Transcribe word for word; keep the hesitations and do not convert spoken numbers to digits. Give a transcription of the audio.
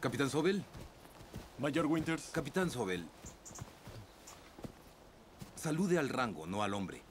Capitán Sobel. Mayor Winters. Capitán Sobel. Salude al rango, no al hombre.